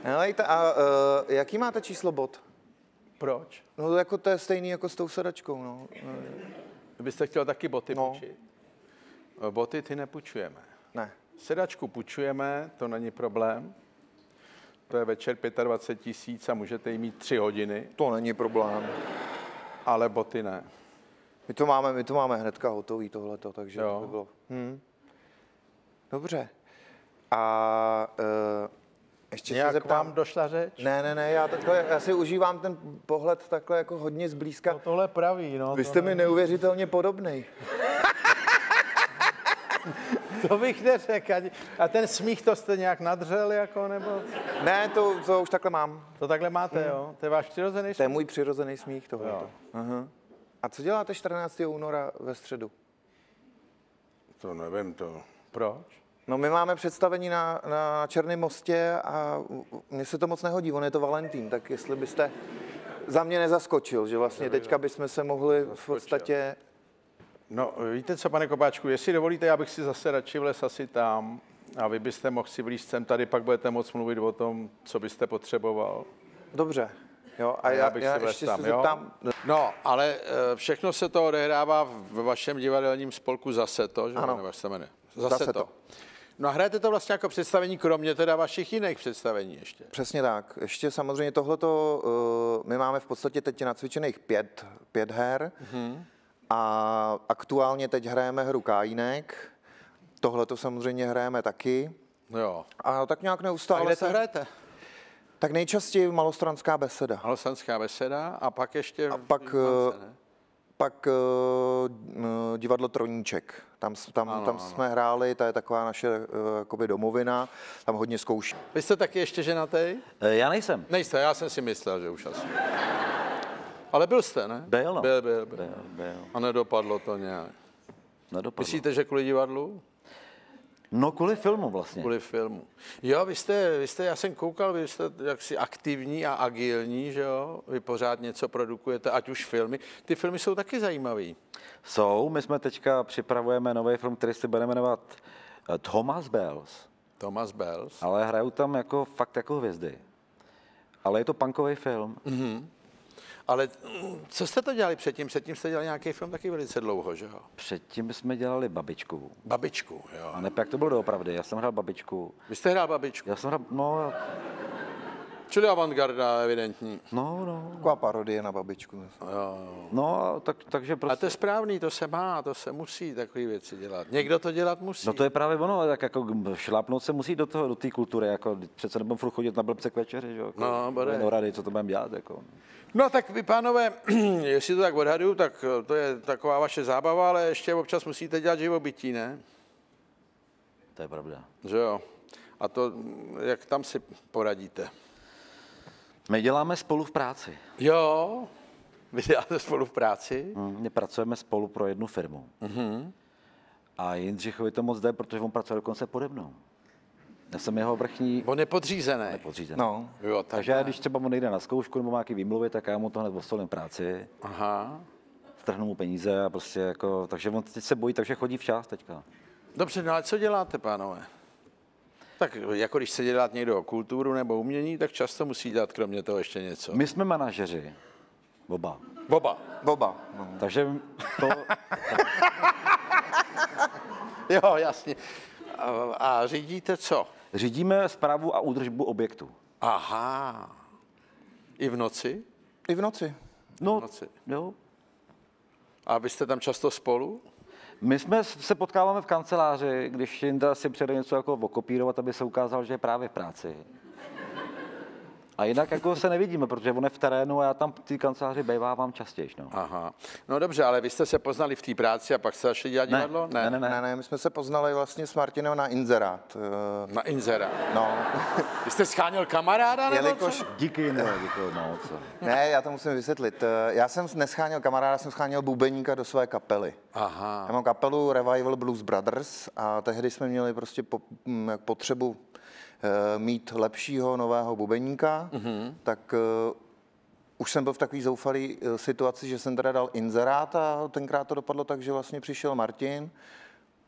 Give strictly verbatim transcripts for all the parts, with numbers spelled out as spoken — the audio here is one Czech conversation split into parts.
Helejte, a uh, jaký máte číslo bot? Proč? No jako to je stejný jako s tou sedačkou, no. Byste chtěl taky boty No. půjčit? Boty ty nepůjčujeme. Ne. Sedačku půjčujeme, to není problém. To je večer dvacet pět tisíc a můžete jí mít tři hodiny. To není problém. Ale boty ne. My to máme, my to máme hnedka hotový tohleto, takže Jo. to by bylo. Hm. Dobře. A uh, ještě Nějak se zeptám. vám došla řeč? Ne, ne, ne, já, takhle, já si užívám ten pohled takhle jako hodně zblízka. No tohle praví, no. Vy jste mi neuvěřitelně podobnej. To bych neřekl. A ten smích, to jste nějak nadřel, jako, nebo? Ne, to, to už takhle mám. To takhle máte, hmm. jo? To je váš přirozený smích? To je můj přirozený smích tohleto. Aha. A co děláte čtrnáctého února ve středu? To nevím, to. Proč? No my máme představení na, na Černém mostě a mně se to moc nehodí, on je to Valentín, tak jestli byste za mě nezaskočil, že vlastně teďka bychom se mohli v podstatě... No, víte co, pane Kopáčku, jestli dovolíte, já bych si zase radši vlez asi tam a vy byste mohl si vlízt sem tady, pak budete moc mluvit o tom, co byste potřeboval. Dobře, jo, a, A já, já bych já si ještě tam, se jo? zeptám... No, ale e, všechno se to odehrává ve vašem divadelním spolku Zase to, že? Ano. Nebo jak se jmenuje? Zase, Zase to. to. No a hrajete to vlastně jako představení, kromě teda vašich jiných představení ještě. Přesně tak. Ještě samozřejmě tohleto, uh, my máme v podstatě teď nacvičených pět, pět her mm-hmm. a aktuálně teď hrajeme hru Kajínek, tohleto samozřejmě hrajeme taky. Jo. A tak nějak A neustále kde se... to hrajete? Tak nejčastěji Malostranská beseda. Malostranská beseda a pak ještě... A pak, Vlídmance, ne? pak uh, divadlo Troníček. Tam, tam, Ano, tam ano. jsme hráli, to je taková naše uh, jakoby domovina, tam hodně zkouší. Vy jste taky ještě ženatý? Já nejsem. Nejste, já jsem si myslel, že už asi. Ale byl jste, ne? Byl, no. Byl, byl, byl. Byl, byl. A nedopadlo to nějak. Nedopadlo. Myslíte, že kvůli divadlu? No kvůli filmu vlastně. Kvůli filmu. Jo, vy jste, vy jste, já jsem koukal, vy jste jaksi aktivní a agilní, že jo? Vy pořád něco produkujete, ať už filmy. Ty filmy jsou taky zajímavý. Jsou, my jsme teďka připravujeme nový film, který se bude jmenovat eh, Thomas Bells, Thomas Bells. ale hrajou tam jako fakt jako hvězdy. Ale je to punkový film. Mhm. Ale mm, co jste to dělali předtím? Předtím jste dělali nějaký film taky velice dlouho, že jo? Předtím jsme dělali Babičku. Babičku, jo. A ne, jak to bylo doopravdy. Já jsem hrál Babičku. Vy jste hrál Babičku? Já jsem hrál, no, Čili avantgarda, evidentní. no, no. Taková parodie na babičku. Jo, jo. No, tak, takže A prostě... to je správný, to se má, to se musí takové věci dělat. Někdo to dělat musí. No to je právě ono, tak jako šlápnout se musí do toho, do té kultury, jako přece nebudeme furt chodit na blbce k večeři, že jo? Jako, No, bude. no rady, co to budeme dělat, jako. No tak vy, pánové, jestli to tak odhaduju, tak to je taková vaše zábava, ale ještě občas musíte dělat živobytí, ne? To je pravda. Že jo? A to, jak tam si poradíte? My děláme spolu v práci. Jo, vy děláte spolu v práci? Hmm, my pracujeme spolu pro jednu firmu. Mm-hmm. A Jindřichovi to moc jde, protože on pracuje dokonce pode mnou. Já jsem jeho vrchní On je podřízený. nepodřízený. No, Jo, tak Takže já, když třeba on nejde na zkoušku nebo má nějaký výmluvy, tak já mu to hned osolím práci, Aha. strhnu mu peníze a prostě jako, takže on teď se bojí, takže chodí včas teďka. Dobře, no ale co děláte, pánové? Tak jako když se dělat někdo o kulturu nebo umění, tak často musí dělat kromě toho ještě něco. My jsme manažeři, oba. Oba. Boba. No. Takže to, Jo, jasně. A, a řídíte co? řídíme správu a údržbu objektu. Aha. I v noci? I v noci. No, V noci. jo. A vy jste tam často spolu? My jsme se potkáváme v kanceláři, když Jinda si přijde něco jako okopírovat, aby se ukázal, že je právě v práci. A jinak jako se nevidíme, protože on je v terénu a já tam v té kanceláři bývávám častěji. No. Aha. No dobře, ale vy jste se poznali v té práci a pak jste začali dělat divadlo? ne, ne, Ne, ne. ne, my jsme se poznali vlastně s Martinem na inzerát. eh, Na inzera. No, Vy jste scháněl kamaráda nebo jelikož... co? Díky Jinde, děkuji moc. Ne, já to musím vysvětlit. Eh, Já jsem nescháněl kamaráda, jsem scháněl bubeníka do své kapely. Aha. Já mám kapelu Revival Blues Brothers a tehdy jsme měli prostě po, m, jak potřebu eh, mít lepšího nového bubeníka, mm-hmm. tak uh, už jsem byl v takové zoufalé situaci, že jsem teda dal inzerát a tenkrát to dopadlo tak, že vlastně přišel Martin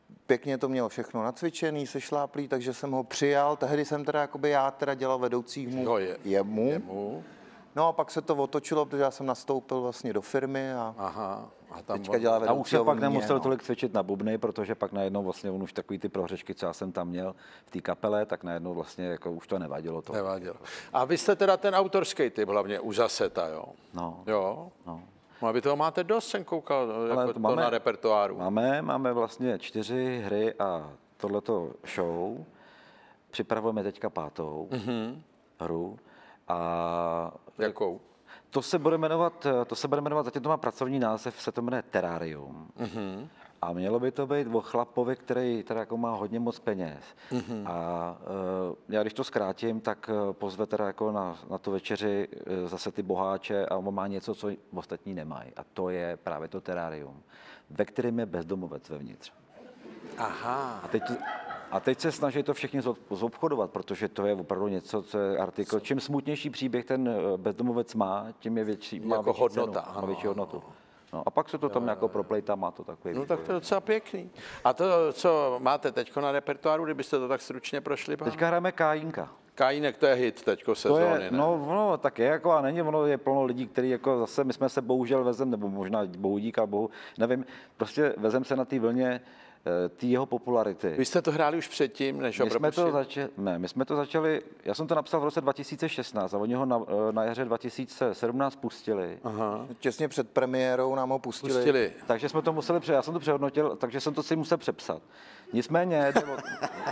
pěkně to měl všechno nacvičený, sešláplý, takže jsem ho přijal. Tehdy jsem teda jakoby já teda dělal vedoucímu No je, jemu. jemu. No a pak se to otočilo, protože já jsem nastoupil vlastně do firmy a Aha. A tam teďka dělá A vedoucího. už se pak mě, nemusel no. tolik cvičit na bubny, protože pak najednou vlastně on už takový ty prohřešky, co já jsem tam měl v té kapele, tak najednou vlastně jako už to nevadilo. To. Nevadilo. A vy jste teda ten autorský typ hlavně u Zaseta, jo? No. Jo? No. No a vy toho máte dost, jsem koukal, jako to to máme- na repertoáru. Máme, máme vlastně čtyři hry a tohleto show. Připravujeme teďka pátou mm-hmm. hru. A Jakou? to se bude jmenovat, to se bude jmenovat, zatím to má pracovní název, se to jmenuje Terrarium. Mm-hmm. A mělo by to být o chlapovi, který teda jako má hodně moc peněz. Mm-hmm. A uh, já když to zkrátím, tak uh, pozve teda jako na, na tu večeři uh, zase ty boháče a on má něco, co ostatní nemají. A to je právě to Terrarium, ve kterém je bezdomovec vevnitř. Aha. A teď, to, a teď se snaží to všichni zob- zobchodovat, protože to je opravdu něco, co je artikl. Čím smutnější příběh ten uh, bezdomovec má, tím je větší, má Jako větší hodnota, cenu, ano, má větší hodnotu. No, a pak se to tam jako proplejtá, má to takový. No tak to je docela pěkný. A to, co máte teď na repertoáru, kdybyste to tak stručně prošli, pán? Teďka hrajeme Kájínka. Kajínek, to je hit teďko To sezóny, je, ne? no, no, tak je jako a není, ono je plno lidí, kteří jako zase, my jsme se bohužel vezem, nebo možná bohudík, ale bohu, nevím, prostě vezem se na té vlně té jeho popularity. Vy jste to hráli už předtím, než ho My jsme, to propustili? začali, ne, my jsme to začali, já jsem to napsal v roce dva tisíce šestnáct a oni ho na, na jaře dva tisíce sedmnáct pustili. Aha. Těsně před premiérou nám ho pustili. Pustili. Takže jsme to museli, pře- já jsem to přehodnotil, takže jsem to si musel přepsat. Nicméně, jde o-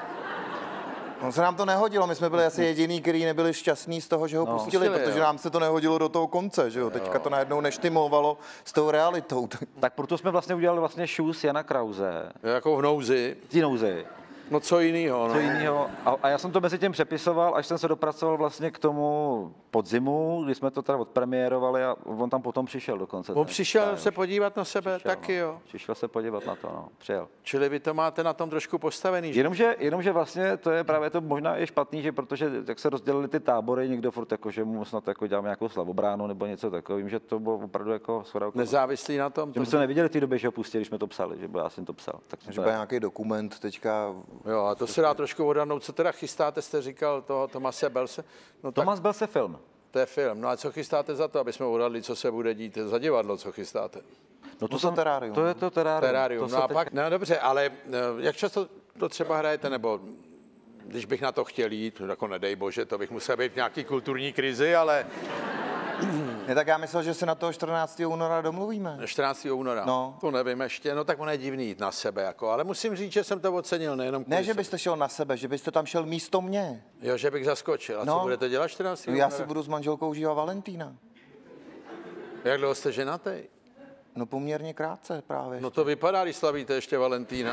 On se nám to nehodilo, my jsme byli asi jediný, kteří nebyli šťastní z toho, že ho No. pustili, Pustili, protože jo. nám se to nehodilo do toho konce, že jo. Teďka to najednou neštimovalo s tou realitou. tak proto jsme vlastně udělali vlastně shoes Jana Krause, Jako v nouzi. v té nouzi. No co jinýho, no. Co jiného. A, a já jsem to mezi tím přepisoval, až jsem se dopracoval vlastně k tomu podzimu, kdy jsme to teda odpremiérovali a on tam potom přišel dokonce. On ten přišel Kájo. se podívat na sebe, Přišel, taky no. jo. Přišel se podívat na to, no. Přijel. Čili vy to máte na tom trošku postavený, že? Jenomže, jenomže vlastně to je právě to možná i špatný, že protože jak se rozdělili ty tábory, někdo furt jako, že mu snad jako děláme nějakou slavobránu nebo něco takového, vím, že to bylo opravdu jako shoda okolností. Nezávislý na tom? Že my jsme neviděli v té době, že ho pustili, když jsme to psali, že byl, já jsem to psal. Tak jsme Že bude nějaký dokument teďka. Jo, a to se dá trošku odhadnout. Co teda chystáte, jste říkal toho Tomase Belse? No tak Thomas Belse film. to je film. No a co chystáte za to, aby jsme odhadli, co se bude dít? Za divadlo, co chystáte? No to jsem- Terrarium. To je to Terrarium. Terárium. To se No a teď- pak, no dobře, ale eh, jak často to třeba hrajete, nebo když bych na to chtěl jít, jako nedej bože, to bych musel být v nějaký kulturní krizi, ale Ne, tak já myslel, že se na toho čtrnáctého února domluvíme. čtrnáctého února, No. to nevím ještě, no tak ono je divný jít na sebe, jako, ale musím říct, že jsem to ocenil, nejenom Ne, kvůli že sobě. byste šel na sebe, že byste tam šel místo mě. Jo, že bych zaskočil. A co No. budete dělat čtrnáctého Já února? si budu s manželkou užívat Valentína. Jak dlouho jste ženatý? No poměrně krátce právě. No to vypadá, když slavíte ještě Valentína.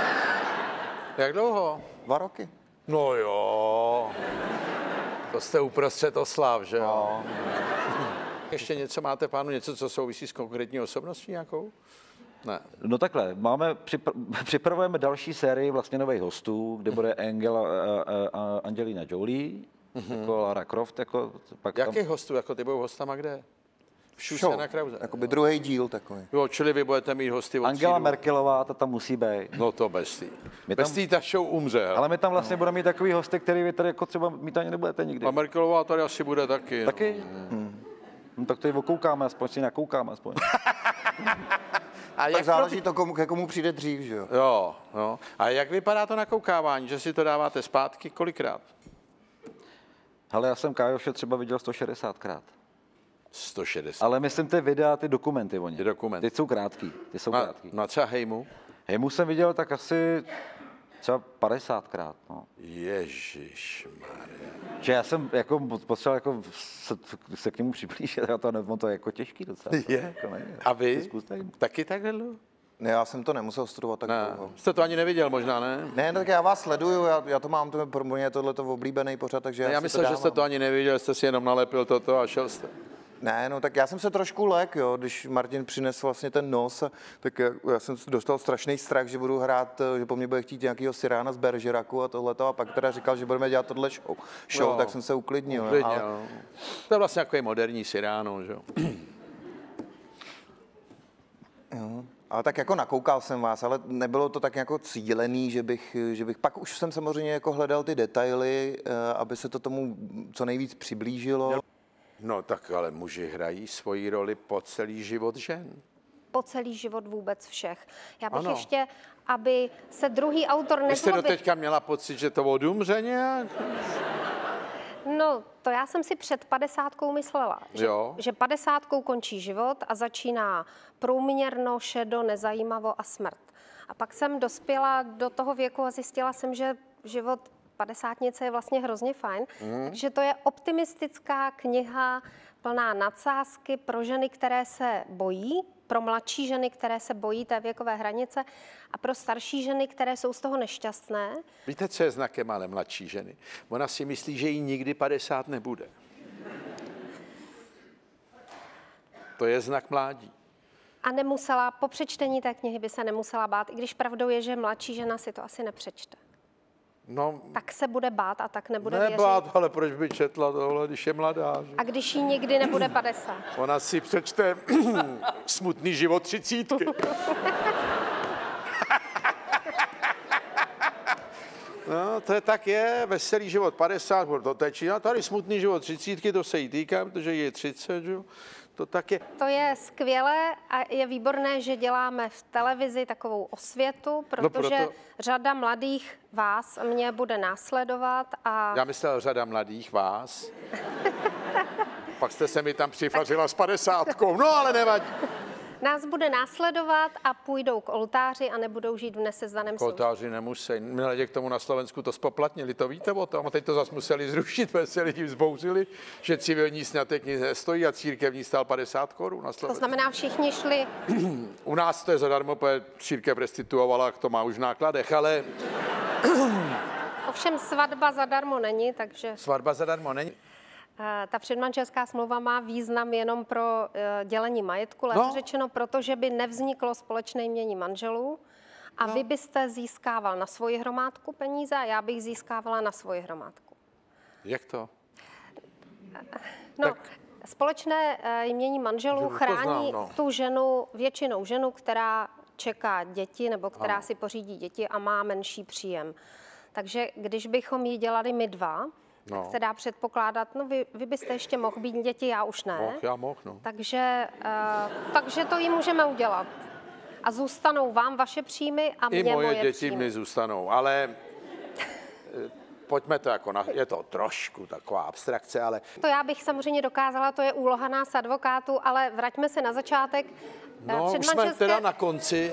Jak dlouho? Dva roky. No jo. To jste uprostřed oslav, že jo? No. Ještě něco máte, pánu, něco, co souvisí s konkrétní osobností nějakou? Ne. No takhle, máme, připra- připravujeme další sérii vlastně nových hostů, kde bude Angela, uh, uh, Angelina Jolie, mm-hmm. jako Lara Croft, jako pak tam, Jakých hostů, jako ty budou hostama kde? V Show. na Krause. Jakoby druhý díl takový. Jo, čili vy budete mít hosty od Angela třídu. Merkelová, ta tam musí být. No to bez tý. My Bez tam- tý ta show umře. hele. Ale my tam vlastně budeme mít takový hosty, který vy tady jako třeba mít ani nebudete nikdy. A Merkelová tady asi bude taky. Taky? Hmm. No, tak to ji okoukáme, aspoň si nakoukáme aspoň. A Tak jak záleží to, komu, ke komu přijde dřív, že jo. Jo, jo. A jak vypadá to nakoukávání, že si to dáváte zpátky kolikrát? Ale já jsem Kájoše třeba viděl sto šedesátkrát. sto šedesát. Ale myslím ty videa, ty dokumenty o ně. Ty dokumenty. Ty jsou krátký, ty jsou Na, krátký. na třeba Hejmu? Hejmu jsem viděl tak asi třeba padesátkrát, no. Ježišmarja. Že já jsem jako potřeboval jako se, se k němu přiblížit, a to, ne, to je jako těžký docela. Je? Jako ne, A Ty vy? zkuste. Taky takhle dlouho? Ne, já jsem to nemusel studovat tak Ne. dlouho. Jste to ani neviděl možná, ne? Ne, tak já vás sleduju, já, já to mám, to je pro mě tohleto oblíbený pořad, takže já, Já si myslel, to že jste dávám. to ani neviděl, jste si jenom nalepil toto a šel jste. Ne, no tak já jsem se trošku lek, jo, když Martin přinesl vlastně ten nos, tak já, já jsem dostal strašný strach, že budu hrát, že po mně bude chtít nějakýho Sirána z Bergeraku a tohleto, a pak teda říkal, že budeme dělat tohle show, show Jo. tak jsem se uklidnil. no, Klidně, ale, no. To je vlastně jako moderní Siráno, že jo? Ale tak jako nakoukal jsem vás, ale nebylo to tak jako cílený, že bych, že bych... Pak už jsem samozřejmě jako hledal ty detaily, aby se to tomu co nejvíc přiblížilo. No tak ale muži hrají svoji roli po celý život žen. Po celý život vůbec všech. Já bych Ano. ještě, aby se druhý autor Vy jste nezlobil. doteďka měla pocit, že to odumře nějak? No, to já jsem si před padesátkou myslela, že, Jo. že padesátkou končí život a začíná průměrno, šedo, nezajímavo a smrt. A pak jsem dospěla do toho věku a zjistila jsem, že život padesátnice je vlastně hrozně fajn. Mm. Takže to je optimistická kniha plná nadsázky pro ženy, které se bojí, pro mladší ženy, které se bojí té věkové hranice a pro starší ženy, které jsou z toho nešťastné. Víte, co je znakem ale mladší ženy? Ona si myslí, že jí nikdy padesát nebude. To je znak mládí. A nemusela, po přečtení té knihy by se nemusela bát, i když pravdou je, že mladší žena si to asi nepřečte. No, Tak se bude bát a tak nebude věřit. nebát, ale proč by četla tohle, když je mladá? Že? A když jí nikdy nebude padesát. Ona si přečte Smutný život třicítky. No, to je tak je, veselý život padesát, to tečí, a tady Smutný život třicítky, to se jí týká, protože je třicet, že? To tak je. To je skvělé a je výborné, že děláme v televizi takovou osvětu, protože proto- řada mladých vás mě bude následovat a Já myslel řada mladých vás. Pak jste se mi tam přifařila s padesátkou, no ale nevadí. nás bude následovat a půjdou k oltáři a nebudou žít v nesezdaném soužití. Oltáři nemusí. Milé k tomu na Slovensku to spoplatnili, to víte o tom? A teď to zase museli zrušit, protože se lidi vzbouřili, že civilní sňatek nic nestojí a církevní stál padesát korun na To Slovensku. znamená, všichni šli, U nás to je zadarmo, protože církev restituovala, to má už v nákladech, ale ovšem svatba zadarmo není, takže svatba zadarmo není. eh, ta předmanželská smlouva má význam jenom pro eh, dělení majetku, lépe No. řečeno, protože by nevzniklo společné jmění manželů a No. vy byste získával na svoji hromádku peníze a já bych získávala na svoji hromádku. Jak to? No, Tak- společné eh, jmění manželů To chrání znám, no. tu ženu, většinou ženu, která čeká děti nebo která Ano. si pořídí děti a má menší příjem. Takže když bychom ji dělali my dva, No. tak se dá předpokládat, no vy, vy byste ještě mohl být děti, já už ne. Mohl, já mohl, no. Takže, uh, takže to jí můžeme udělat. A zůstanou vám vaše příjmy a I mě moje moje děti příjmy. mi zůstanou, ale eh, pojďme to jako, na, je to trošku taková abstrakce, ale To já bych samozřejmě dokázala, to je úloha nás advokátů, ale vraťme se na začátek. Eh, no, už jsme teda na konci.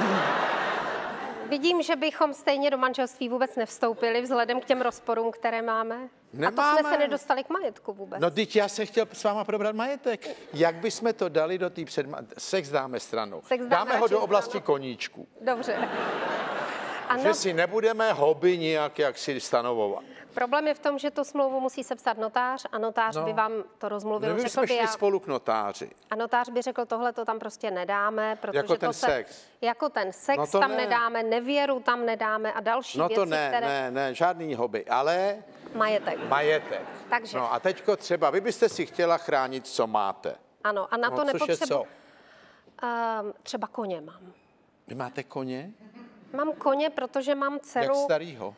Vidím, že bychom stejně do manželství vůbec nevstoupili vzhledem k těm rozporům, které máme. A to Nemáme. jsme se nedostali k majetku vůbec. No, teď já jsem chtěl s váma probrat majetek. Jak bychom to dali do té předma... Sex dáme stranou. Sex dáme dáme ho radši do oblasti stranou. koníčků. Dobře. Ano, Že si nebudeme hobby nějak jak si stanovovat. problém je v tom, že tu smlouvu musí sepsat notář a notář No. by vám to rozmluvil. My řekl bychom by šli já, spolu k notáři. a notář by řekl, tohle to tam prostě nedáme, protože Jako to ten se, sex. Jako ten sex No to tam ne. nedáme, nevěru tam nedáme a další No věci, to ne, které... ne, ne, žádný hobby, ale Majetek. majetek. Takže. No a teďko třeba, vy byste si chtěla chránit, co máte. Ano, a na No, to což je nepotřebuji. co? Um, třeba koně mám. Vy máte koně? Mám koně, protože mám Jak dceru. starýho?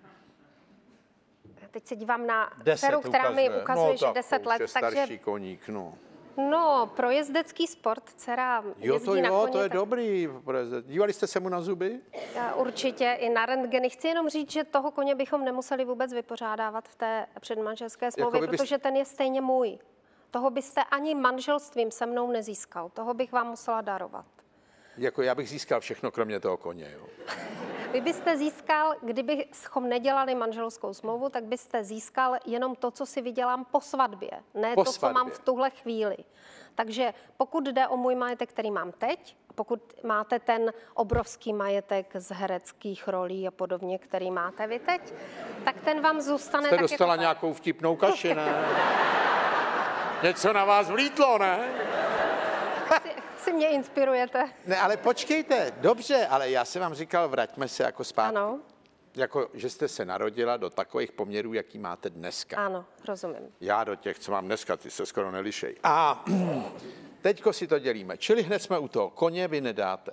Teď se dívám na Deset dceru, která mi ukazuje. ukazuje, no, že tak deset to už let. je starší Takže, koník, no. no, pro jezdecký sport dcera Jo, jezdí to na jo, koně. to je tak- dobrý. Dívali jste se mu na zuby? Já určitě i na rentgeny. Chci jenom říct, že toho koně bychom nemuseli vůbec vypořádávat v té předmanželské smlouvě, vy byste- protože ten je stejně můj. Toho byste ani manželstvím se mnou nezískal. Toho bych vám musela darovat. Jako já bych získal všechno, kromě toho koně, jo. Vy byste získal, kdybychom nedělali manželskou smlouvu, tak byste získal jenom to, co si vydělám po svatbě, ne Po to, co svatbě. mám v tuhle chvíli. Takže pokud jde o můj majetek, který mám teď, pokud máte ten obrovský majetek z hereckých rolí a podobně, který máte vy teď, tak ten vám zůstane Jste tak dostala jako nějakou vtipnou kaši, ne? Něco na vás vlítlo, ne? tak. Si, si mě inspirujete. Ne, ale počkejte, dobře, ale já jsem vám říkal, vraťme se jako zpátky. Ano, Jako, že jste se narodila do takových poměrů, jaký máte dneska. ano, rozumím. Já do těch, co mám dneska, ty se skoro nelišej. A Teďko si to dělíme. Čili hned jsme u toho. Koně vy nedáte.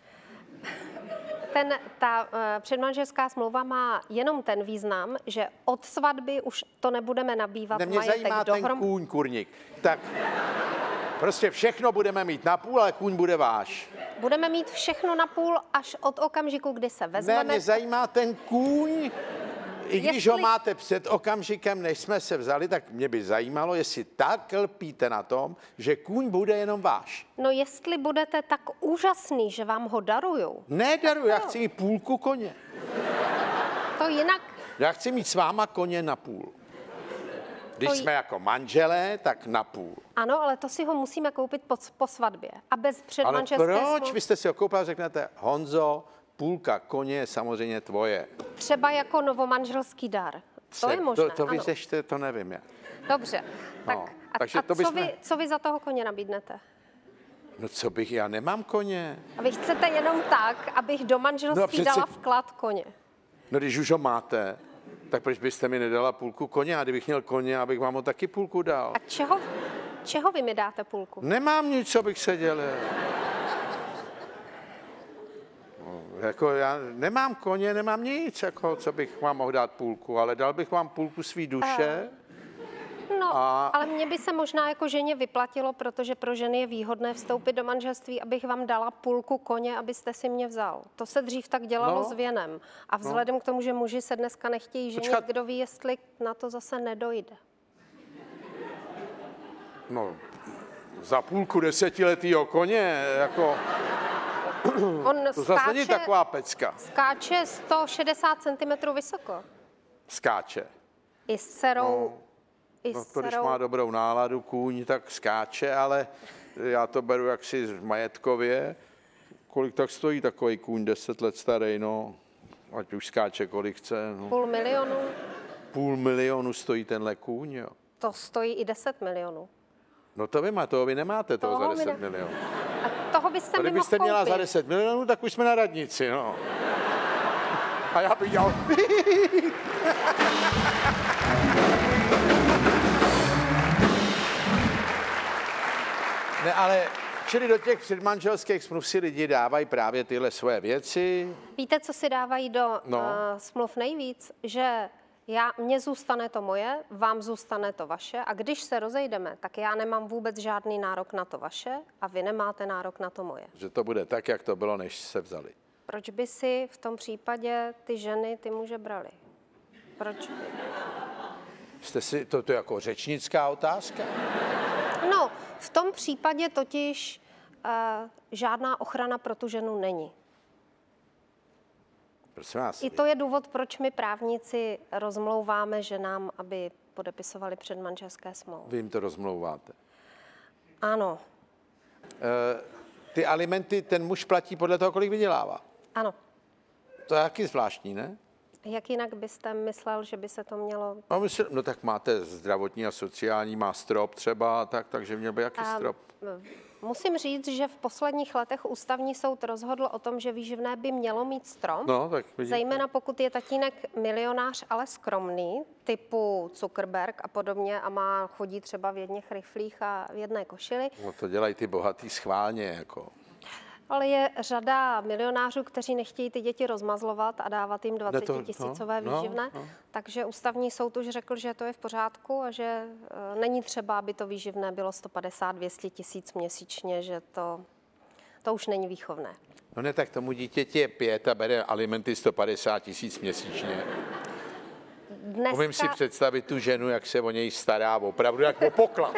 Ten, ta uh, předmanželská smlouva má jenom ten význam, že od svatby už to nebudeme nabývat Ne, mě majetek zajímá ten dohrom... kůň, kurník. Tak prostě všechno budeme mít na půl, ale kůň bude váš. Budeme mít všechno na půl až od okamžiku, kdy se Ne, vezmeme. mě zajímá ten kůň. I když Jestli- ho máte před okamžikem, než jsme se vzali, tak mě by zajímalo, jestli tak lpíte na tom, že kůň bude jenom váš. No jestli budete tak úžasný, že vám ho daruju, Ne, daru, já chci mít půlku koně. to jinak... Já chci mít s váma koně na půl. Když To- jsme jako manželé, tak na půl. Ano, ale to si ho musíme koupit po, po svatbě. A bez Ale předmanželské proč? smlouvy. Vy jste si ho koupil a řeknete, Honzo, půlka koně je samozřejmě tvoje. Třeba jako novomanželský dar. To je možné, To, to ano. vyřešte, to nevím já. Dobře, tak No, a, takže a to co, bychom- vy, co vy za toho koně nabídnete? No co bych, já nemám koně. A vy chcete jenom tak, abych do manželství No přeci- dala vklad koně. No když už ho máte, tak proč byste mi nedala půlku koně? A kdybych měl koně, abych vám ho taky půlku dal. A čeho, čeho vy mi dáte půlku? Nemám nic, co bych se dělal. No, jako já nemám koně, nemám nic, jako, co bych vám mohl dát půlku, ale dal bych vám půlku svý duše. No, A- ale mně by se možná jako ženě vyplatilo, protože pro ženy je výhodné vstoupit do manželství, abych vám dala půlku koně, abyste si mě vzal. To se dřív tak dělalo No. s věnem. A vzhledem k tomu, že muži se dneska nechtějí ženit, Počkat. kdo ví, jestli na to zase nedojde. No, za půlku desetiletýho koně, jako, On to zase není skáče, taková pecka. skáče sto šedesát centimetrů vysoko. Skáče. I s dcerou. I No s to, když dcerou. má dobrou náladu kůň, tak skáče, ale já to beru jaksi majetkově. Kolik tak stojí takový kůň, deset let starý, no. Ať už skáče, kolik chce. No. Půl milionu, Půl milionu stojí tenhle kůň, jo. to stojí i deset milionů. No to vy má, toho vy nemáte, toho, Toho za my deset ne- milionů. A toho byste A mi kdybyste mohl měla koupit. za deset milionů, tak už jsme na radnici, no. A já bych dělal... Ne, ale čili do těch předmanželských smluv si lidi dávají právě tyhle svoje věci. Víte, co si dávají do No. no. uh, smluv nejvíc? Že já, mně zůstane to moje, vám zůstane to vaše a když se rozejdeme, tak já nemám vůbec žádný nárok na to vaše a vy nemáte nárok na to moje. Že to bude tak, jak to bylo, než se vzali. Proč by si v tom případě ty ženy ty muže brali? Proč? Jste si, to, to je jako řečnická otázka? No, v tom případě totiž uh, žádná ochrana pro tu ženu není. Prosím vás. I to je důvod, proč my právníci rozmlouváme ženám, aby podepisovali předmanželské smlouvy. Vy jim to rozmlouváte. Ano, Ty alimenty ten muž platí podle toho, kolik vydělává. ano. To je taky zvláštní, ne? Jak jinak byste myslel, že by se to mělo... No, myslím, no tak máte zdravotní a sociální, má strop třeba, tak, takže měl by jaký A, strop? Musím říct, že v posledních letech ústavní soud rozhodl o tom, že výživné by mělo mít strom. No, tak vidíte. Zejména pokud je tatínek milionář, ale skromný, typu Zuckerberg a podobně a má chodí třeba v jedných riflích a v jedné košili. No to dělají ty bohatý schválně, jako. Ale je řada milionářů, kteří nechtějí ty děti rozmazlovat a dávat jim to- dvacetitisícové no, no, výživné. no. Takže ústavní soud už řekl, že to je v pořádku a že e, není třeba, aby to výživné bylo sto padesát dvě stě tisíc měsíčně, že to, to už není výchovné. No ne, tak tomu dítěti je pět a bere alimenty sto padesát tisíc měsíčně. Dneska, Umím si představit tu ženu, jak se o něj stará, opravdu jak o poklad.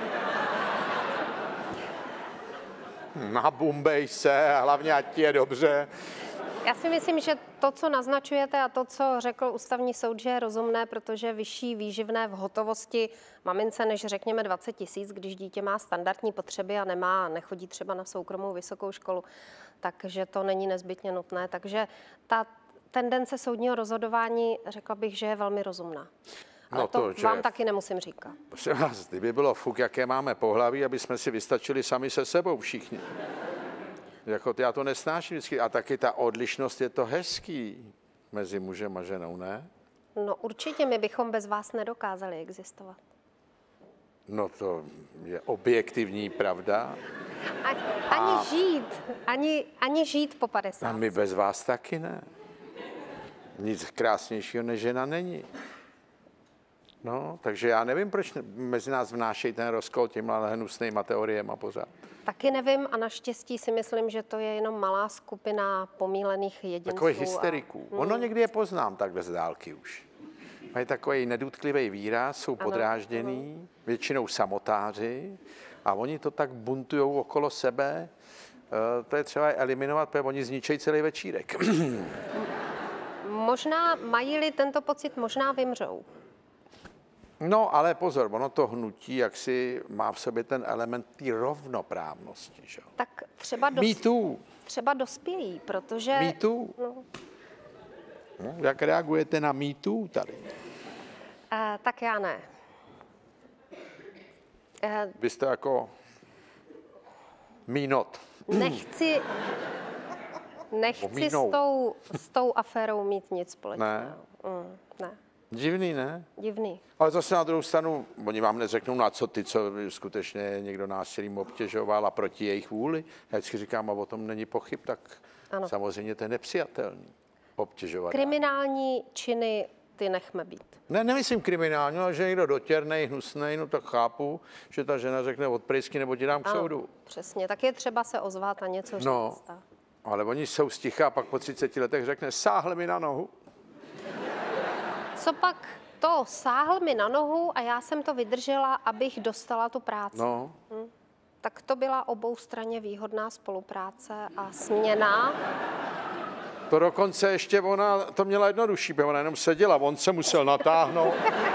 Nabumbej se, a hlavně ať ti je dobře. Já si myslím, že to, co naznačujete a to, co řekl ústavní soud, že je rozumné, protože vyšší výživné v hotovosti mamince než řekněme dvacet tisíc, když dítě má standardní potřeby a nemá, nechodí třeba na soukromou vysokou školu, takže to není nezbytně nutné. Takže ta tendence soudního rozhodování, řekla bych, že je velmi rozumná. Ale No to, to, že- vám taky nemusím říkat. Prosím vás, kdyby bylo fuk, jaké máme pohlaví, aby jsme si vystačili sami se sebou všichni. Jako já to nesnáším vždycky. A taky ta odlišnost je to hezký mezi mužem a ženou, ne? No určitě my bychom bez vás nedokázali existovat. No to je objektivní pravda. Ani, ani A- žít, ani, ani žít po A padesátce. my bez vás taky ne. Nic krásnějšího než žena není. No, takže já nevím, proč mezi nás vnášejí ten rozkol těma hnusnýma teoriema pořád. Taky nevím a naštěstí si myslím, že to je jenom malá skupina pomílených jedinců. Takových a- hysteriků. Ono někdy je poznám takhle z dálky už. Mají takový nedutklivý výraz, jsou podrážděný, většinou samotáři a oni to tak buntujou okolo sebe. Eh, To je třeba eliminovat, protože oni zničejí celý večírek. Možná, mají-li tento pocit, možná vymřou. No, ale pozor, ono to hnutí, jak si má v sobě ten element té rovnoprávnosti, že jo? Tak třeba, dos, Me too, třeba dospějí, protože... me too. No, No, jak reagujete na me too tady? eh, tak já ne. Eh, Vy jste jako me not. nechci... Nechci s Pomínou. tou, s tou aférou mít nic společného. Ne. Mm, ne, Divný, ne? divný. Ale zase na druhou stranu, oni vám neřeknou, na co ty, co skutečně někdo násilím obtěžoval a proti jejich vůli. Já vždycky říkám, a o tom není pochyb, tak Ano. samozřejmě to je nepřijatelný obtěžovat. Kriminální činy ty nechme být. Ne, nemyslím kriminálně, ale že je někdo dotěrnej, hnusnej, no tak chápu, že ta žena řekne odprejsky nebo ti dám k Ano, soudu. přesně. Tak je třeba se ozvat a něco říct. No, A- ale oni jsou sticha a pak po třiceti letech řekne, sáhle mi na nohu. Co pak to sáhl mi na nohu a já jsem to vydržela, abych dostala tu práci. No, Tak to byla oboustranně výhodná spolupráce a směna. to dokonce ještě ona to měla jednodušší, protože ona jenom seděla, on se musel natáhnout,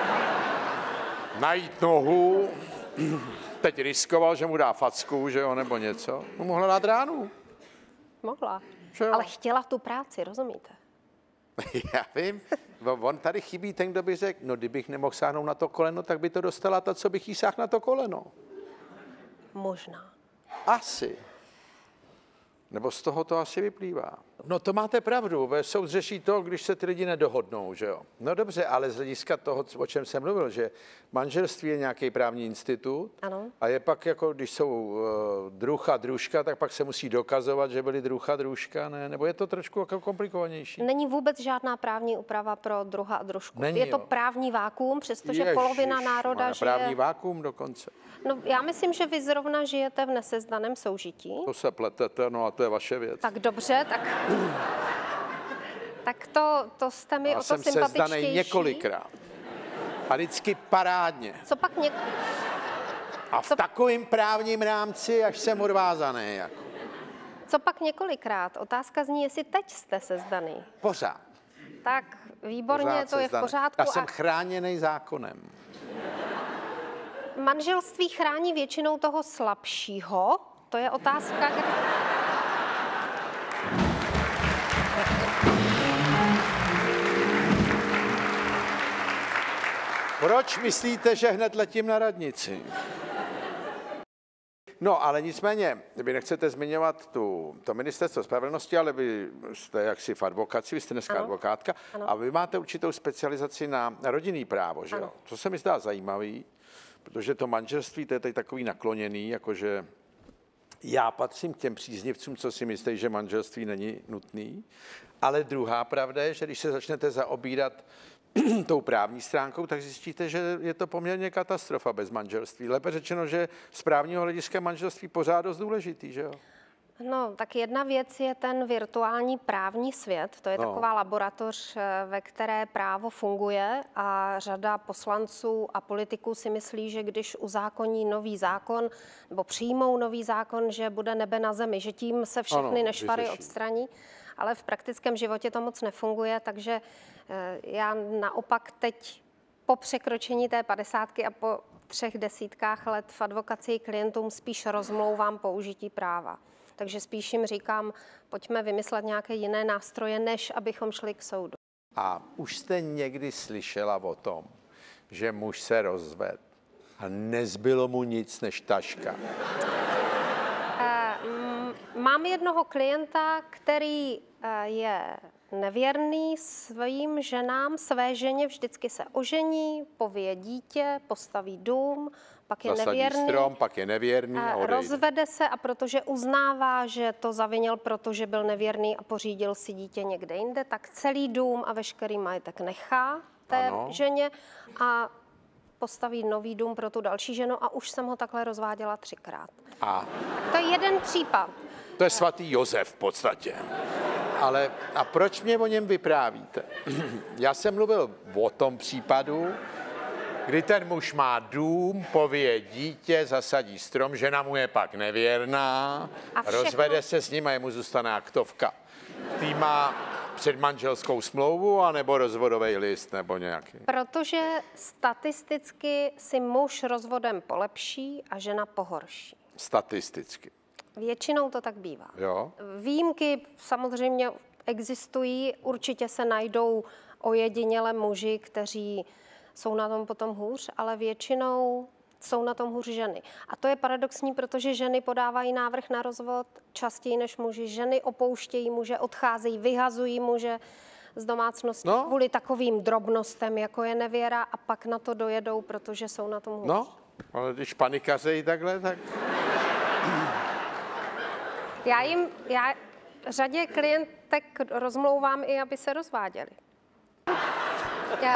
najít nohu, teď riskoval, že mu dá facku, že jo, nebo něco. No, mohla dát ránu. Mohla. Že jo? Ale chtěla tu práci, rozumíte? Já vím, on tady chybí ten, kdo by řekl, no kdybych nemohl sáhnout na to koleno, tak by to dostala ta, co bych jí sáhl na to koleno. Možná. Asi. Nebo z toho to asi vyplývá. No to máte pravdu, ve soud řeší to, když se ty lidi nedohodnou, že jo. No dobře, ale z hlediska toho, o čem jsem mluvil, že manželství je nějaký právní institut Ano. a je pak jako, když jsou uh, druh a družka, tak pak se musí dokazovat, že byli druh a družka, ne? Nebo je to trošku jako komplikovanější? Není vůbec žádná právní úprava pro druha a družku. Není, je to jo. právní vákuum, přestože Ježiš, polovina národa má žije... právní vákuum dokonce. No, já myslím, že vy zrovna žijete v nesezdaném soužití. To se pletete, no a to je vaše věc. Tak dobře, tak... tak to, to jste mi Já o to jsem se sympatičtější. zdanej několikrát. A vždycky parádně. Co pak něk... A v takovém právním rámci, až jsem odvázaný. Jako. Co pak několikrát? Otázka zní, jestli teď jste sezdaný. Pořád. Tak výborně, Pořád to je v sezdaný. pořádku. Já jsem A chráněný zákonem. manželství chrání většinou toho slabšího. To je otázka, kdy... Proč myslíte, že hned letím na radnici? No, ale nicméně, vy nechcete zmiňovat tu, to ministerstvo spravedlnosti, ale vy jste jaksi v advokaci, vy jste dneska Ano. advokátka Ano. a vy máte určitou specializaci na rodinný právo, že jo? Ano. Co se mi zdá zajímavý, protože to manželství, to je tady takový nakloněný, jakože já patřím k těm příznivcům, co si myslí, že manželství není nutný, ale druhá pravda je, že když se začnete zaobírat tou právní stránkou, tak zjistíte, že je to poměrně katastrofa bez manželství. Lépe řečeno, že z právního hlediska manželství pořád dost důležitý, že jo? No, tak jedna věc je ten virtuální právní svět. To je No. taková laboratoř, eh, ve které právo funguje a řada poslanců a politiků si myslí, že když uzákoní nový zákon nebo přijmou nový zákon, že bude nebe na zemi, že tím se všechny Ano, nešvary vyřeší. odstraní. Ale v praktickém životě to moc nefunguje, takže eh, já naopak teď po překročení té padesátky a po třech desítkách let v advokacii klientům spíš rozmlouvám použití práva. Takže spíš jim říkám, pojďme vymyslet nějaké jiné nástroje, než abychom šli k soudu. A už jste někdy slyšela o tom, že muž se rozvedl a nezbylo mu nic než taška? Mám jednoho klienta, který eh, je nevěrný svým ženám, své ženě vždycky se ožení, povije dítě, postaví dům, pak je Zasadí nevěrný. strom, pak je nevěrný a odejde. Rozvede se a protože uznává, že to zavinil, protože byl nevěrný a pořídil si dítě někde jinde, tak celý dům a veškerý majetek nechá té Ano. ženě a postaví nový dům pro tu další ženu a už jsem ho takhle rozváděla třikrát. A Tak to je jeden případ. to je svatý Josef v podstatě. Ale a proč mě o něm vyprávíte? Já jsem mluvil o tom případu, kdy ten muž má dům, povije dítě, zasadí strom, žena mu je pak nevěrná, A všechno- rozvede se s ním a jemu zůstane aktovka. Tý má předmanželskou smlouvu anebo rozvodový list nebo nějaký. Protože statisticky si muž rozvodem polepší a žena pohorší. Statisticky. Většinou to tak bývá. Jo? Výjimky samozřejmě existují, určitě se najdou ojediněle muži, kteří jsou na tom potom hůř, ale většinou jsou na tom hůř ženy. A to je paradoxní, protože ženy podávají návrh na rozvod častěji než muži. Ženy opouštějí muže, odcházejí, vyhazují muže z domácnosti No. kvůli takovým drobnostem, jako je nevěra, a pak na to dojedou, protože jsou na tom hůř. No, ale když panikařejí takhle, tak... Já jim, já řadě klientek rozmlouvám i, aby se rozváděli. Já...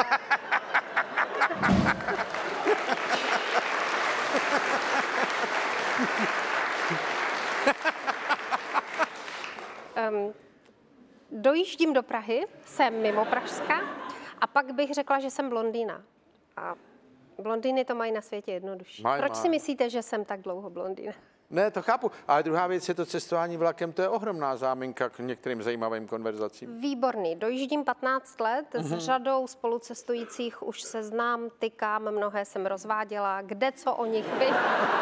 um, dojíždím do Prahy, jsem mimo Pražska a pak bych řekla, že jsem blondýna. A blondýny to mají na světě jednodušší. Maj, Proč maj. si myslíte, že jsem tak dlouho blondýna? Ne, to chápu. Ale druhá věc je to cestování vlakem, to je ohromná záminka k některým zajímavým konverzacím. Výborný. Dojíždím patnáct let, s řadou spolucestujících už se znám, tykám, mnohé jsem rozváděla, kde co o nich vím.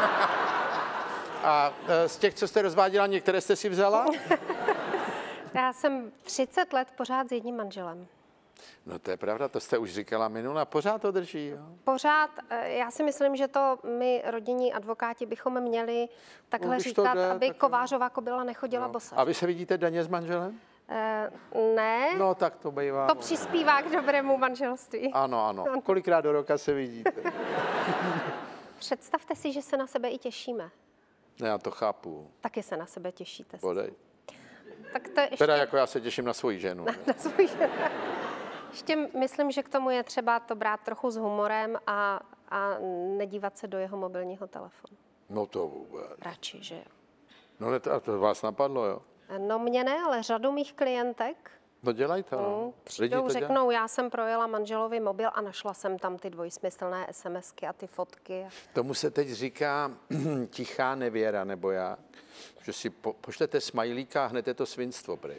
A e, z těch, co jste rozváděla, některé jste si vzala? Já jsem třicet let pořád s jedním manželem. No to je pravda, to jste už říkala minule a pořád to drží, jo? Pořád, eh, já si myslím, že to my, rodinní advokáti, bychom měli takhle No, když to říkat, jde, aby tak- Kovářová kobyla nechodila bosa. A vy se vidíte denně s manželem? Eh, ne, No tak to bývá. to přispívá k dobrému manželství. Ano, ano. Kolikrát do roka se vidíte? Představte si, že se na sebe i těšíme. Ne, já to chápu. Taky se na sebe těšíte. Podej. Tak to je ještě... Teda jako já se těším na svoji ženu. na svůj Ještě myslím, že k tomu je třeba to brát trochu s humorem a, a nedívat se do jeho mobilního telefonu. No to vůbec. Radši, že jo. No ne, to, a to vás napadlo, jo? No mě ne, ale řadu mých klientek No dělejte, no. mm, Lidi přijdou, to dělají. řeknou, já jsem projela manželovi mobil a našla jsem tam ty dvojsmyslné SMSky a ty fotky. Tomu se teď říká tichá nevěra, nebo já. Že si po, pošlete smajlíka a hned je to svinstvo, prej.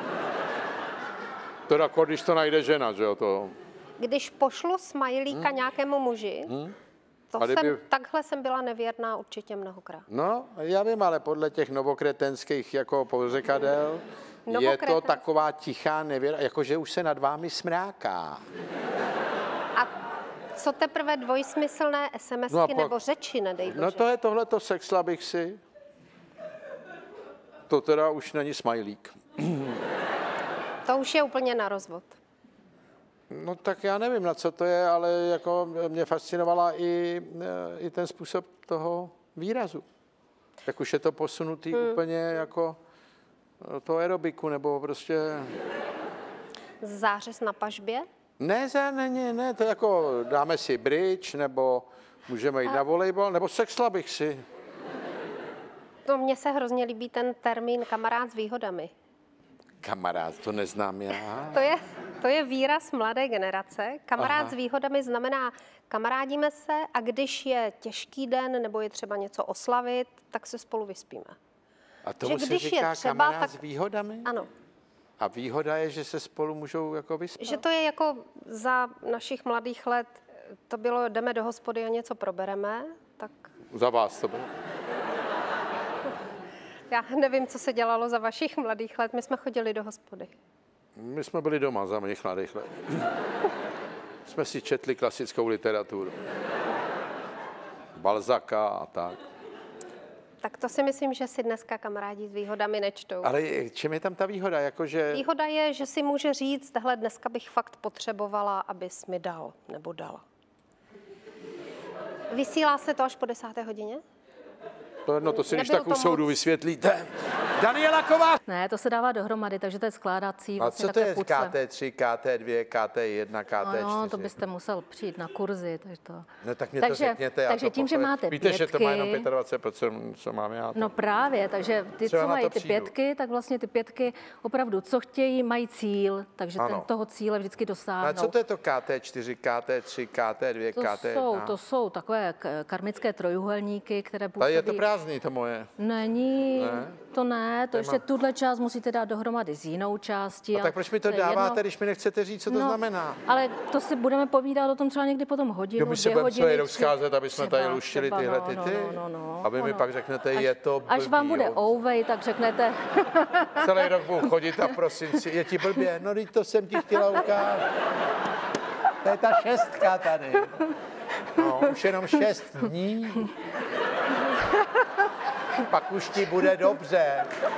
Teda jako když to najde žena, že jo, to... Když pošlu smajlíka hmm. nějakému muži, hmm. to A kdyby- jsem, takhle jsem byla nevěrná určitě mnohokrát. No, já vím, ale podle těch novokretenských jako pořekadel je to Novokreten- taková tichá nevěra, jakože už se nad vámi smráká. A co teprve dvojsmyslné SMSky No a pak- nebo řeči, nedej bože. No to je tohleto sexla bych si. To teda už není smajlík. To už je úplně na rozvod. No tak já nevím, na co to je, ale jako mě fascinovala i, i ten způsob toho výrazu. Jak už je to posunutý hmm. úplně jako to aerobiku, nebo prostě... Zářez na pažbě? Ne, za- ne, ne, ne, to jako dáme si bridge, nebo můžeme jít A... na volejbal, nebo sexla bych si. No, mně se hrozně líbí ten termín kamarád s výhodami. Kamarád, to neznám já. To je, to je výraz mladé generace. Kamarád Aha. s výhodami znamená, kamarádíme se a když je těžký den nebo je třeba něco oslavit, tak se spolu vyspíme. A tomu že se když je říká třeba, kamarád tak- s výhodami? Ano, A výhoda je, že se spolu můžou jako vyspat? že to je jako za našich mladých let, to bylo, jdeme do hospody a něco probereme, tak Za vás to bylo. já nevím, co se dělalo za vašich mladých let, my jsme chodili do hospody. My jsme byli doma za mých mladých let. Jsme si četli klasickou literaturu. Balzaka a tak. Tak to si myslím, že si dneska kamarádi s výhodami nečtou. Ale čem je tam ta výhoda? Jakože... Výhoda je, že si může říct, tahle dneska bych fakt potřebovala, abys mi dal nebo dala. Vysílá se to až po desáté hodině? To, no to si když Nebylo tak u to soudu moc. vysvětlíte. Daniela Kovář! Ne, to se dává dohromady, takže to je skládací. A Vlastně co to takové je pucle. K T tři, K T dva, K T jedna, K T čtyři? No, to byste musel přijít na kurzy. Takže, to... No tak mě takže, to řekněte. já takže to tím, že pochopím. máte Víte, pětky, že to má jenom dvacet pět procent, co mám já. No právě, takže ty, Třeba co na mají to ty přijdu. pětky, tak vlastně ty pětky opravdu, co chtějí, mají cíl, takže ten, Ano. toho cíle vždycky dosáhnou. A co to je to K T čtyři, K T tři, K T dva, to K T jsou, jedna? to jsou takové k- karmické trojuhelníky, které působí... Ale je to prázdný, to moje. Není, Ne? to ne, to Téma. ještě tuhle část musíte dát dohromady s jinou částí. A tak proč mi to je dáváte, jedno. když mi nechcete říct, co to No, znamená? Ale to si budeme povídat o tom třeba někdy potom hodinu, Jo, my se dvě budeme hodiny. celý rok tři- scházet, aby jsme třeba, tady luštili třeba, tyhle no, ty no, ty. no, no, no, Aby mi ono. pak řeknete, Až- je to blbý, Až vám bude jo. ouvej, tak řeknete, Celý rok budu chodit a v prosinci, je ti blbě, no teď to jsem ti chtěla ukázat. To je ta šestka tady. No, už jenom šest dní. Pak už ti bude dobře.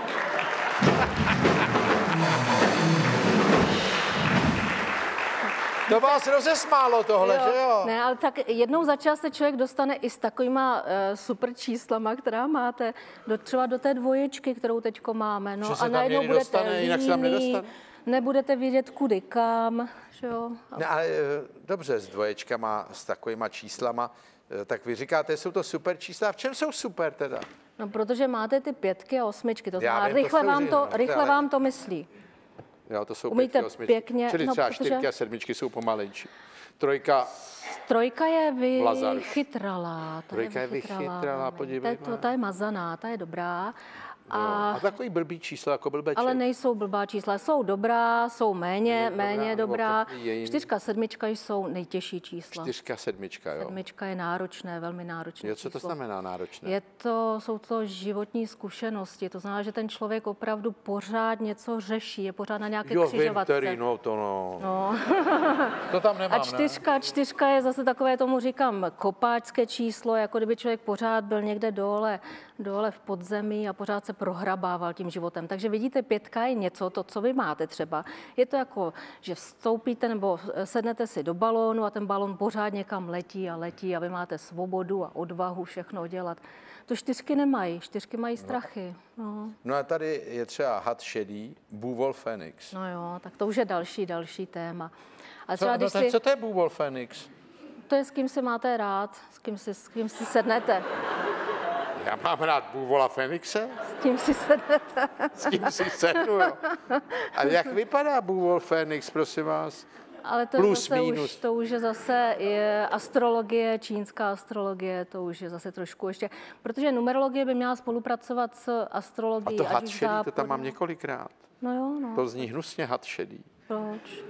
To vás rozesmálo tohle, že jo? Ne, ale tak jednou za čas se člověk dostane i s takovýma uh, super číslama, která máte, do, třeba do té dvoječky, kterou teďko máme. No, Že se a tam najednou někdy budete dostane, jinak se tam líný, nedostane. nebudete vědět kudy kam, že jo. A Ne, ale eh, dobře, s dvoječkama, s takovýma číslama, eh, tak vy říkáte, jsou to super čísla. V čem jsou super teda? No, protože máte ty pětky a osmičky, to Já znamená, vím, to rychle, jsou vám to, řízeno, rychle ale- vám to myslí. Jo, to jsou Umíte pětky, osmičky. pěkně, Čili no, třeba protože- čtyřky a sedmičky jsou pomalejší. Trojka, Trojka je Lazarus. vychytralá. Ta Trojka je vychytralá, no, podívej, Ta, je to, má. ta je mazaná, ta je dobrá. a, A, a takový blbý číslo jako blbeček. ale nejsou blbá čísla, jsou dobrá, jsou méně, Je dobrá, méně nebo dobrá. takový je jiný. Čtyřka, sedmička jsou nejtěžší čísla. Čtyřka, sedmička, jo. Sedmička je náročné, velmi náročné Jo, co to číslo. znamená náročné? Je to, jsou to životní zkušenosti, to znamená, že ten člověk opravdu pořád něco řeší, je pořád na nějaké jo, vím, křižovatce. který, no to no. No. To tam nemám, A čtyřka, čtyřka je zase takové, tomu říkám, kopáčské číslo, jako kdyby člověk pořád byl někde dole, dole v podzemí a pořád se prohrabával tím životem. Takže vidíte, pětka je něco, to, co vy máte třeba. Je to jako, že vstoupíte nebo sednete si do balónu a ten balón pořád někam letí a letí a vy máte svobodu a odvahu všechno dělat. To čtyřky nemají, čtyřky mají strachy. No. No a tady je třeba had šedý, bůvol Fenix. No jo, tak to už je další, další téma. A Co, třeba, no, když tak si, co to je bůvol Fenix? to je s kým si máte rád, s kým si, s kým si sednete. Já mám rád bůvola Fenixe, S tím si sednete. s tím si sednu, jo. A jak vypadá bůvol Fenix, prosím vás? Ale to, Plus, zase minus. už, to už je zase je astrologie, čínská astrologie, to už je zase trošku ještě, protože numerologie by měla spolupracovat s A astrologií. to ať had už šedý, to tam západní. mám několikrát. No jo, no. To zní hnusně had šedý. Proč?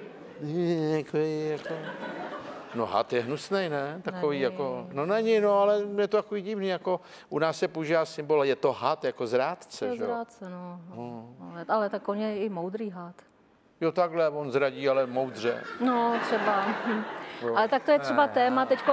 Takový jako... No had je hnusnej, ne? Takový Není. jako... No není, no, ale je to takový divný, jako u nás se používá symbol, je to had jako To zrádce, je že jo? zrádce, no. no. Ale, ale tak on je i moudrý hád. Jo, takhle, on zradí, ale moudře. No, třeba. Hm. Ale tak to je třeba téma teďko...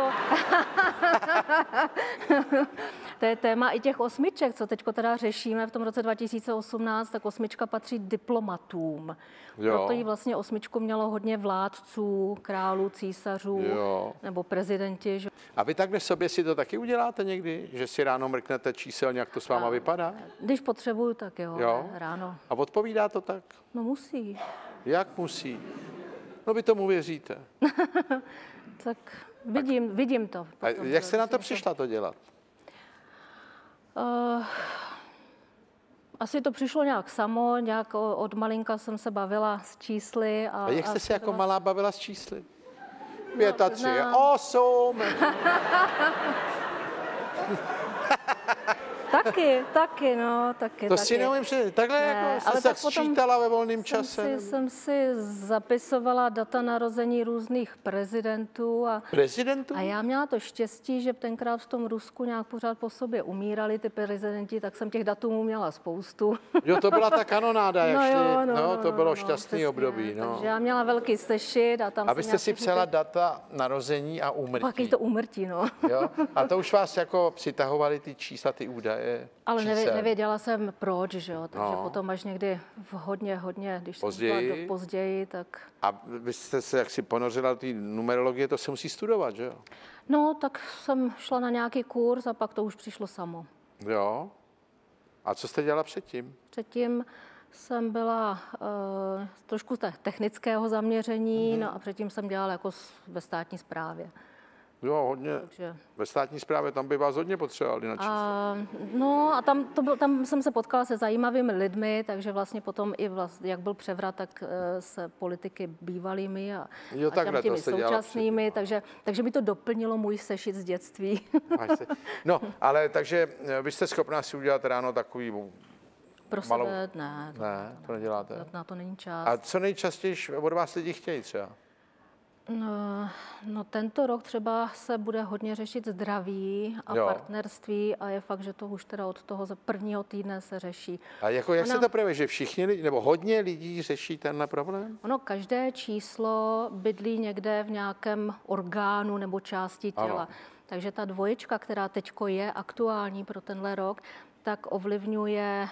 To je téma i těch osmiček, co teďko teda řešíme v tom roce dva tisíce osmnáct, tak osmička patří diplomatům. Jo. Proto jí vlastně osmičku mělo hodně vládců, králů, císařů Jo. nebo prezidenti. Že... A vy takhle sobě si to taky uděláte někdy? Že si ráno mrknete číselně, jak to s váma vypadá? Když potřebuju, tak jo, Jo. ráno. A odpovídá to tak? No musí. Jak musí? No vy tomu věříte. Tak vidím, vidím to. A potom, jak že se na to musím přišla to dělat? Uh, asi to přišlo nějak samo, nějak o- od malinka jsem se bavila s čísly. A, A jak jste se jako sledovala- malá bavila s čísly? Pět a tři, znám. osm. Taky, taky, no, taky, To taky. si neumím představit. Takhle Ne, jako ale jste se tak tak potom sčítala ve volném Jsem čase? si, jsem si zapisovala data narození různých prezidentů a, Prezidentů? a já měla to štěstí, že tenkrát v tom Rusku nějak pořád po sobě umírali ty prezidenti, tak jsem těch datů měla spoustu. Jo, to byla ta kanonáda, jak No šli. jo, No, no, to no, bylo no, šťastný přesně. období. No. Takže já měla velký sešit a tam A vy jsem jste nějak si všechny psala ty- data narození a Pak úmrtí. je to úmrtí, no. Jo? A to už vás jako přitahovaly ty čísla, ty údaje? je Ale nevě, čísel. nevěděla jsem proč, že jo, takže No. potom až někdy v hodně, hodně, když jsem Později? byla do později, tak... A vy jste se jaksi ponořila do té numerologie, to se musí studovat, že jo? No, tak jsem šla na nějaký kurz a pak to už přišlo samo. Jo. A co jste dělala předtím? Předtím jsem byla uh, trošku te- technického zaměření, mm-hmm. no a předtím jsem dělala jako s- ve státní správě. Jo, hodně. Takže... Ve státní správě tam by vás hodně potřebovali na číslo. A, no a tam, to byl, tam jsem se potkala se zajímavými lidmi, takže vlastně potom i vlastně, jak byl převrat, tak uh, se politiky bývalými a, Jo, a takhle těmi to jste dělala současnými, takže, takže by to doplnilo můj sešit z dětství. Máš se- No, ale takže eh, vy jste schopná si udělat ráno takový... Pro Malou- sebe ne, Ne, to neděláte. na to není čas. A co nejčastěji od vás lidi chtějí třeba? No, no tento rok třeba se bude hodně řešit zdraví a Jo. partnerství a je fakt, že to už teda od toho ze prvního týdne se řeší. A jako jak Ona- se to projeví, že všichni lidi, nebo hodně lidí řeší tenhle problém? Ono, každé číslo bydlí někde v nějakém orgánu nebo části těla. Ano. Takže ta dvoječka, která teďko je aktuální pro tenhle rok, tak ovlivňuje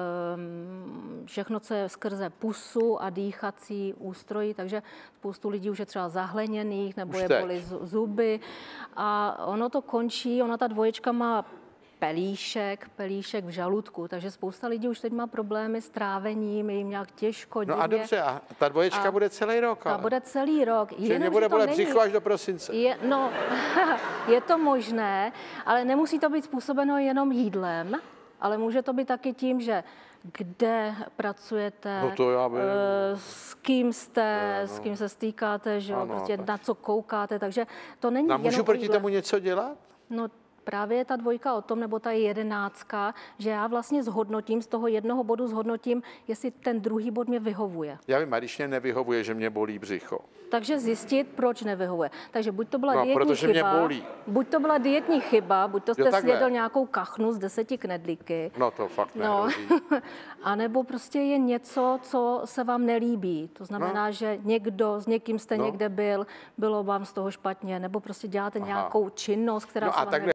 um, všechno, co je skrze pusu a dýchací ústrojí, takže spoustu lidí už je třeba zahleněných nebo Už je teď. bolí z- zuby a ono to končí, ona ta dvoječka má pelíšek, pelíšek v žaludku, takže spousta lidí už teď má problémy s trávením, je jim nějak těžko, No a divně. dobře, a ta dvoječka A- bude celý rok, Ta ale. bude celý rok. Že mě jenomže bude to bolet není- břicho až do prosince. Je, no, je to možné, ale nemusí to být způsobeno jenom jídlem, ale může to být taky tím, že kde pracujete, No to já vím. eh, s kým jste, s kým se stýkáte, že jo, Ano, prostě tak. na co koukáte, takže to není No, jenom můžu o proti jídle. tomu něco dělat? No právě je ta dvojka o tom, nebo ta jedenáctka, že já vlastně zhodnotím, z toho jednoho bodu zhodnotím, jestli ten druhý bod mě vyhovuje. Já vím, a když mě nevyhovuje, že mě bolí břicho. Takže zjistit, proč nevyhovuje. Takže buď to byla No, dietní protože mě chyba, bolí. buď to byla dietní chyba, buď to jste takhle. snědl nějakou kachnu z deseti knedlíky, No to fakt no, nehrozí. a nebo prostě je něco, co se vám nelíbí. To znamená, No. že někdo, s někým jste No. někde byl, bylo vám z toho špatně, nebo prostě děláte Aha. nějakou činnost, která No se a vám takhle